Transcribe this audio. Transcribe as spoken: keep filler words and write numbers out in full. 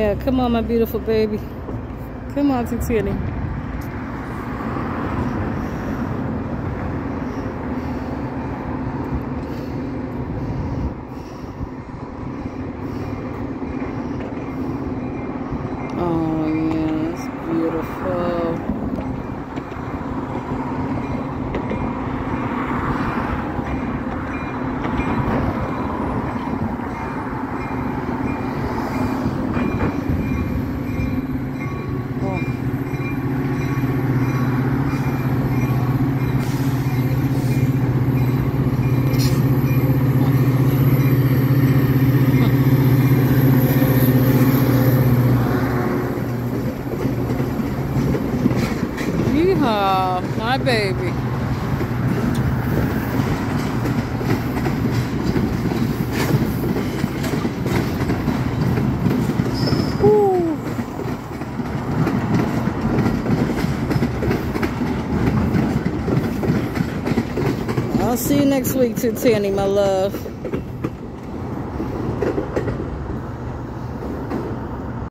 Yeah, come on, my beautiful baby. Come on, Twotenny. Oh, yeah, it's beautiful. Yeehaw, my baby. Woo. I'll see you next week, Twotenny, my love.